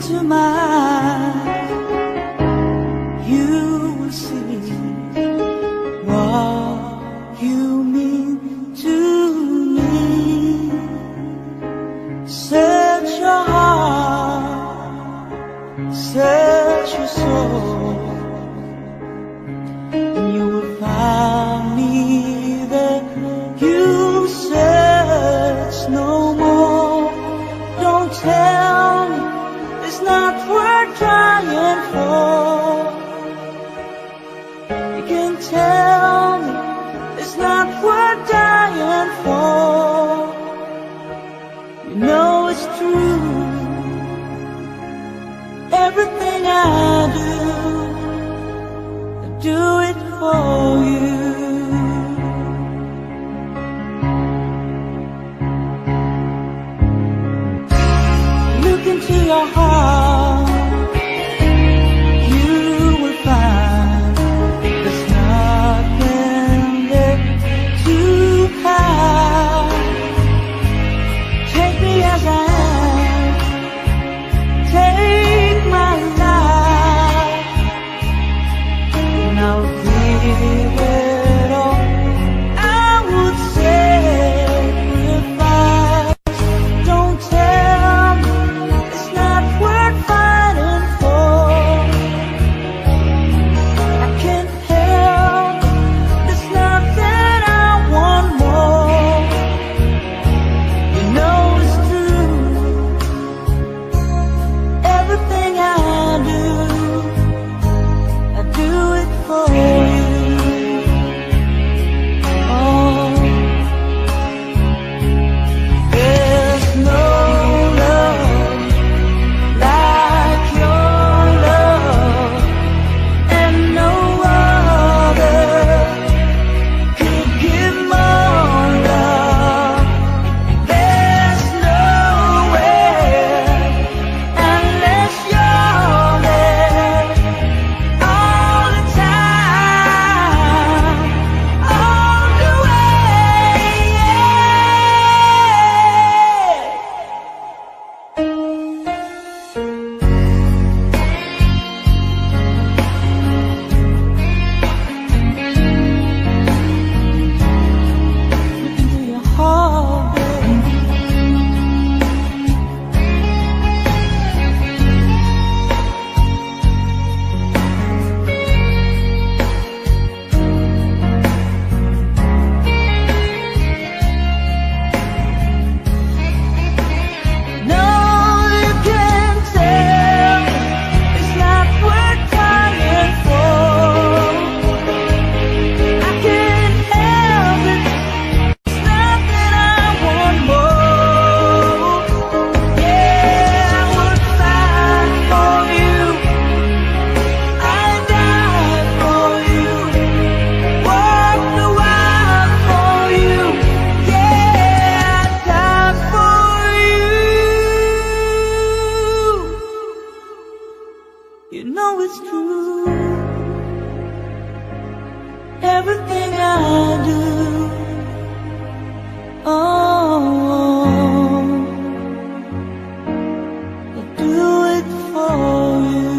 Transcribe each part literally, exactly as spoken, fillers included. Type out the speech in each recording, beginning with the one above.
into my eyes, you will see what you mean to me. Search your heart, search your soul, and you will find me there. You search no more. Don't tell me it's not worth trying for. You can tell me it's not worth dying for. You know it's true. Everything I do, I do it for you. Look into your heart, you will find there's nothing there to hide. Take me as I am, take my life, and I'll give it all. I would sacrifice. Don't tell me it's not worth fighting for. I can't help it, it's not that I want more. You know it's true. Everything I do, I do it for you. Oh, there's no love like your love, and no other could give more love. There's nowhere unless you're there all the time, all the way. Look into your heart, babe. No, you can't tell me it's not worth trying for. I can't help it, it's not that I want more. Yeah, I would fight for you, I'd die for you, walk the wild for you. Yeah, I'd die for you. You know it's true. Everything I do, oh, I do it for you.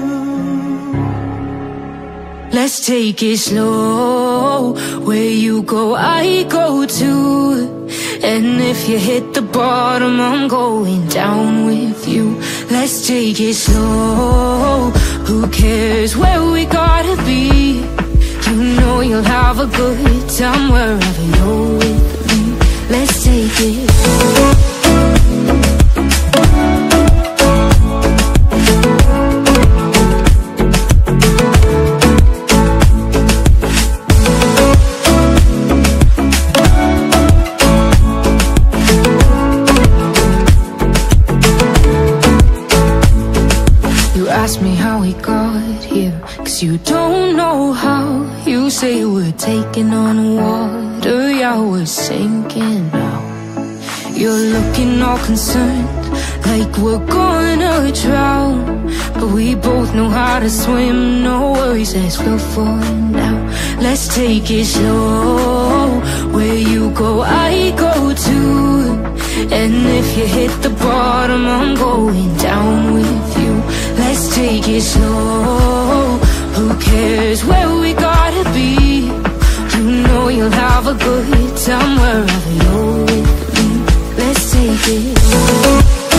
Let's take it slow. Where you go, I go too. And if you hit the bottom, I'm going down with you. Let's take it slow. Who cares where we gotta be? You know you'll have a good time wherever you're with me. Let's take it slow. You ask me how we got here, 'cause you don't know how. You say we're taking on water, yeah, we're sinking now. You're looking all concerned, like we're gonna drown. But we both know how to swim, no worries as we'll find out. Let's take it slow. Where you go, I go too. And if you hit the bottom, I'm going down with you. Let's take it slow. Who cares where we gotta be? You know you'll have a good time wherever you're with me. Let's take it slow.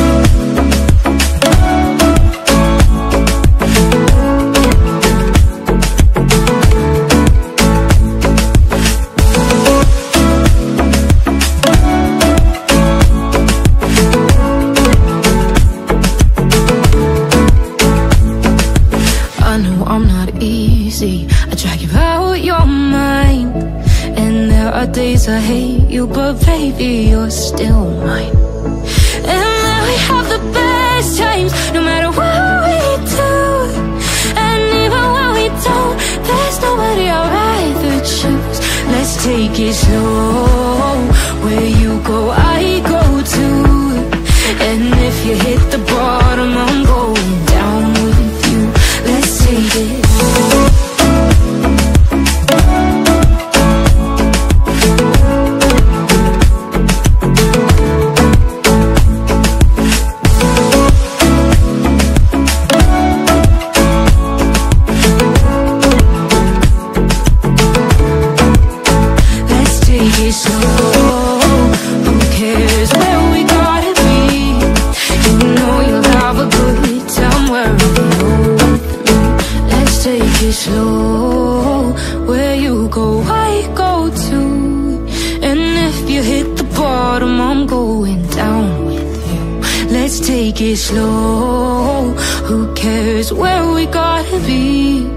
I drag you out your mind, and there are days I hate you, but baby, you're still mine. And then we have the best times, no matter what we do. And even when we don't, there's nobody I'd rather choose. Let's take it slow. Where you go, I go too. And if you hit the bottom, I'm going down with you. Let's take it slow. Slow, where you go, I go too. And if you hit the bottom, I'm going down with you. Let's take it slow. Who cares where we gotta be?